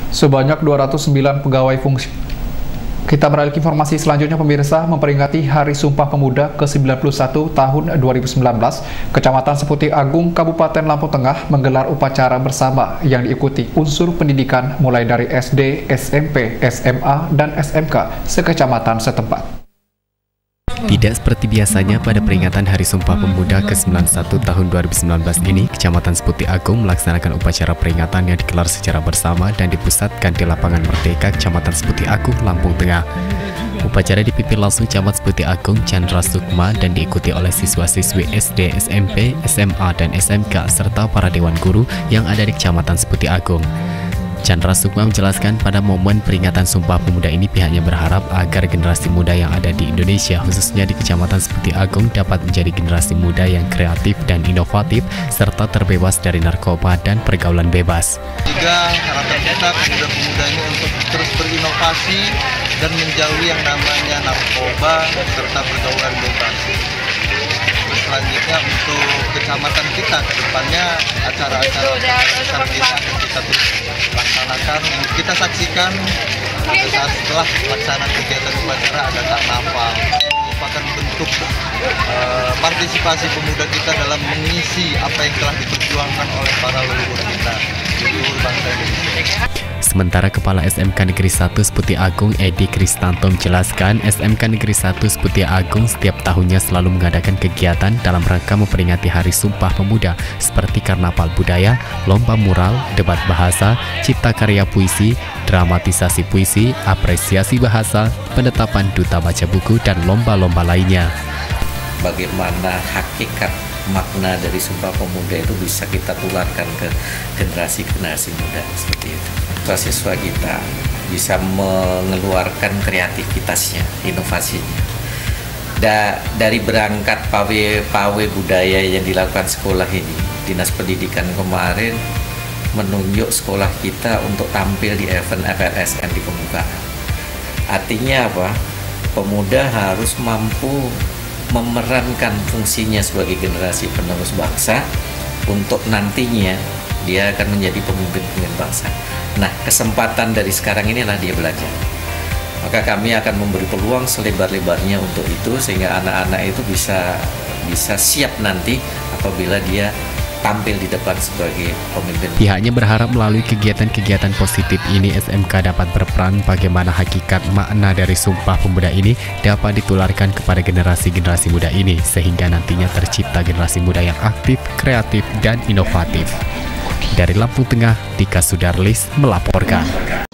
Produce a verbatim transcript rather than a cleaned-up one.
Sebanyak dua ratus sembilan pegawai fungsi. Kita beralih ke informasi selanjutnya, pemirsa. Memperingati Hari Sumpah Pemuda ke sembilan puluh satu tahun dua ribu sembilan belas, Kecamatan Seputi Agung, Kabupaten Lampung Tengah menggelar upacara bersama yang diikuti unsur pendidikan mulai dari S D, S M P, S M A, dan S M K sekecamatan setempat. Tidak seperti biasanya pada peringatan Hari Sumpah Pemuda ke sembilan puluh satu tahun dua ribu sembilan belas ini, Kecamatan Seputi Agung melaksanakan upacara peringatan yang digelar secara bersama dan dipusatkan di Lapangan Merdeka, Kecamatan Seputi Agung, Lampung Tengah. Upacara dipimpin langsung Camat Seputi Agung Chandra Sukma dan diikuti oleh siswa-siswi S D, S M P, S M A, dan S M K serta para dewan guru yang ada di Kecamatan Seputi Agung. Chandra Sukma menjelaskan pada momen peringatan Sumpah Pemuda ini pihaknya berharap agar generasi muda yang ada di Indonesia, khususnya di Kecamatan Seputi Agung, dapat menjadi generasi muda yang kreatif dan inovatif serta terbebas dari narkoba dan pergaulan bebas. Tiga, harapan kita pemuda-pemuda ini untuk terus berinovasi dan menjauhi yang namanya narkoba serta pergaulan bebas. Selanjutnya untuk kecamatan kita ke depannya acara-acara besar ini akan kita terus laksanakan. Kita saksikan saat setelah pelaksanaan kegiatan upacara ada karnaval, merupakan bentuk uh, partisipasi pemuda kita dalam mengisi apa yang telah diperjuangkan oleh para leluhur kita, leluhur bangsa Indonesia. Sementara Kepala S M K Negeri satu Seputi Agung Edi Kristanto menjelaskan, S M K Negeri satu Seputi Agung setiap tahunnya selalu mengadakan kegiatan dalam rangka memperingati Hari Sumpah Pemuda seperti karnaval budaya, lomba mural, debat bahasa, cipta karya puisi, dramatisasi puisi, apresiasi bahasa, penetapan duta baca buku, dan lomba-lomba lainnya. Bagaimana hakikat makna dari Sumpah Pemuda itu bisa kita tularkan ke generasi-generasi muda seperti itu. Siswa kita bisa mengeluarkan kreativitasnya, inovasinya. Da, dari berangkat pawe-pawe budaya yang dilakukan sekolah ini, Dinas Pendidikan kemarin menunjuk sekolah kita untuk tampil di event F L S N di pembukaan. Artinya apa? Pemuda harus mampu memerankan fungsinya sebagai generasi penerus bangsa untuk nantinya dia akan menjadi pemimpin-pemimpin bangsa. Nah, kesempatan dari sekarang inilah dia belajar. Maka kami akan memberi peluang selebar-lebarnya untuk itu sehingga anak-anak itu bisa bisa siap nanti apabila dia tampil di depan sebagai pemimpin. Pihaknya berharap melalui kegiatan-kegiatan positif ini S M K dapat berperan bagaimana hakikat makna dari Sumpah Pemuda ini dapat ditularkan kepada generasi-generasi muda ini sehingga nantinya tercipta generasi muda yang aktif, kreatif, dan inovatif. Dari Lampung Tengah, Tika Sudarlis melaporkan.